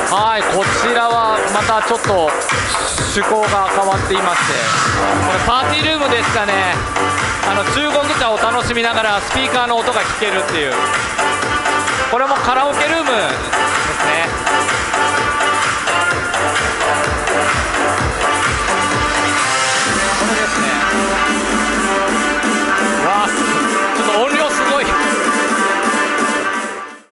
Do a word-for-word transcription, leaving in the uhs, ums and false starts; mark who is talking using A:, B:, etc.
A: はい、こちらはまたちょっと趣向が変わっていまして、これパーティールームですかね。あの中国茶を楽しみながらスピーカーの音が聞けるっていう、これもカラオケルーム